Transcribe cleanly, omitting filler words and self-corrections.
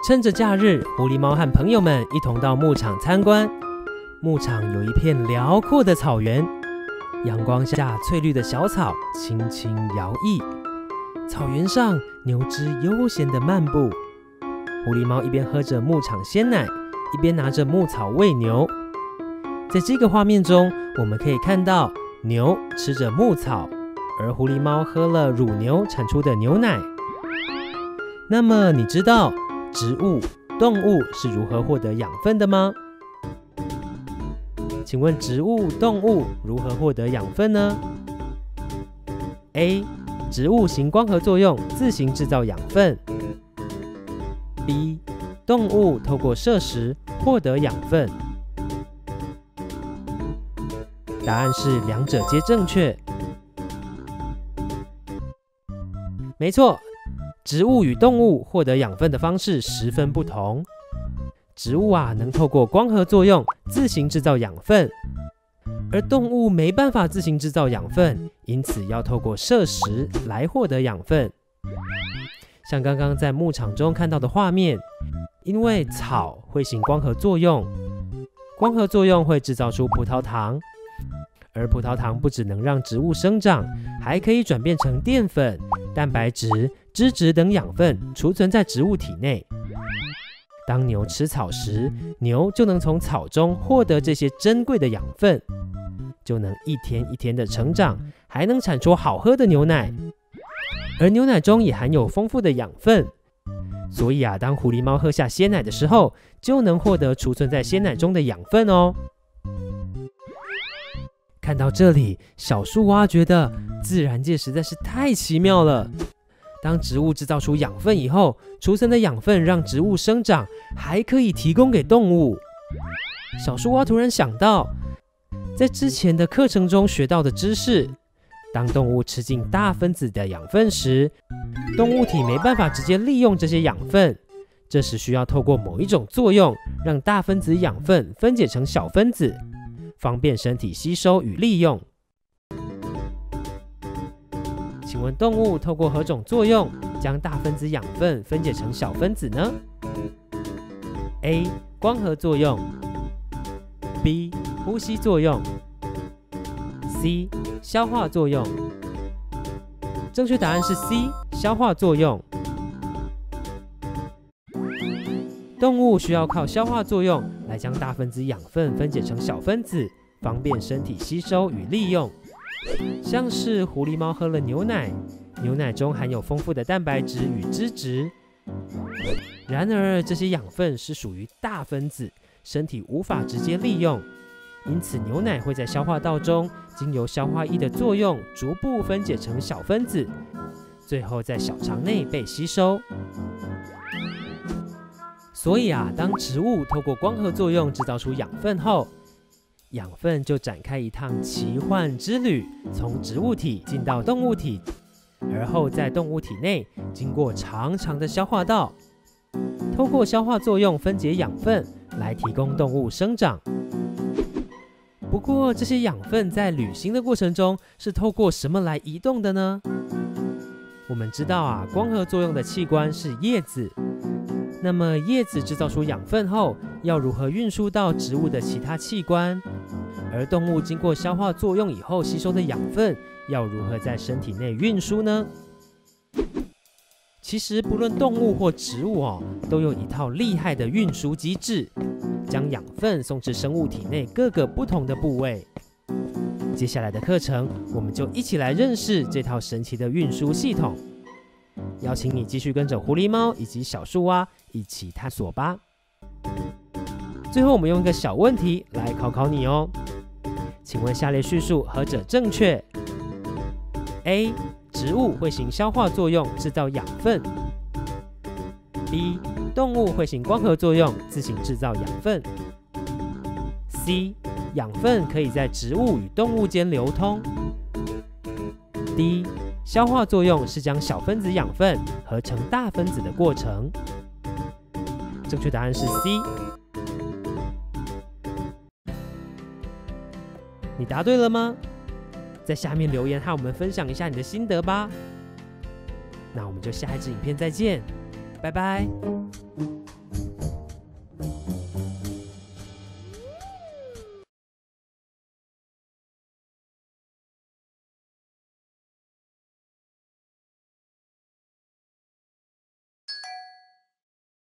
趁着假日，狐狸猫和朋友们一同到牧场参观。牧场有一片辽阔的草原，阳光下翠绿的小草轻轻摇曳，草原上牛只悠闲地漫步。狐狸猫一边喝着牧场鲜奶，一边拿着牧草喂牛。在这个画面中，我们可以看到牛吃着牧草，而狐狸猫喝了乳牛产出的牛奶。那么你知道植物、动物是如何获得养分的吗？请问植物、动物如何获得养分呢？ A. 植物行光合作用，自行制造养分。 B. 动物透过摄食获得养分。答案是两者皆正确。没错，植物与动物获得养分的方式十分不同。植物能透过光合作用自行制造养分，而动物没办法自行制造养分，因此要透过摄食来获得养分。像刚刚在牧场中看到的画面，因为草会行光合作用，光合作用会制造出葡萄糖，而葡萄糖不只能让植物生长，还可以转变成淀粉、蛋白质、脂质等养分，储存在植物体内。当牛吃草时，牛就能从草中获得这些珍贵的养分，就能一天一天的成长，还能产出好喝的牛奶。而牛奶中也含有丰富的养分，所以当狐狸猫喝下鲜奶的时候，就能获得储存在鲜奶中的养分哦。看到这里，小树蛙觉得自然界实在是太奇妙了。当植物制造出养分以后，储存的养分让植物生长，还可以提供给动物。小树蛙突然想到，在之前的课程中学到的知识，当动物吃进大分子的养分时，动物体没办法直接利用这些养分，这时需要透过某一种作用，让大分子养分分解成小分子，方便身体吸收与利用。请问动物透过何种作用将大分子养分分解成小分子呢？ A. 光合作用。 B. 呼吸作用。 C. 消化作用。正确答案是 C. 消化作用。动物需要靠消化作用来将大分子养分分解成小分子，方便身体吸收与利用。像是狐狸猫喝了牛奶，牛奶中含有丰富的蛋白质与脂质。然而，这些养分是属于大分子，身体无法直接利用，因此牛奶会在消化道中经由消化液的作用，逐步分解成小分子，最后在小肠内被吸收。所以当植物透过光合作用制造出养分后，养分就展开一趟奇幻之旅，从植物体进到动物体，而后在动物体内经过长长的消化道，透过消化作用分解养分来提供动物生长。不过这些养分在旅行的过程中是透过什么来移动的呢？我们知道光合作用的器官是叶子，那么叶子制造出养分后，要如何运输到植物的其他器官？而动物经过消化作用以后吸收的养分，要如何在身体内运输呢？其实不论动物或植物都有一套厉害的运输机制，将养分送至生物体内各个不同的部位。接下来的课程，我们就一起来认识这套神奇的运输系统。邀请你继续跟着狐狸猫以及小树蛙一起探索吧。最后，我们用一个小问题来考考你哦。请问下列叙述何者正确？ A. 植物会行消化作用制造养分。 B. 动物会行光合作用自行制造养分。 C. 养分可以在植物与动物间流通。 D. 消化作用是将小分子养分合成大分子的过程。正确答案是 C。你答对了吗？在下面留言和我们分享一下你的心得吧。那我们就下一支影片再见，拜拜。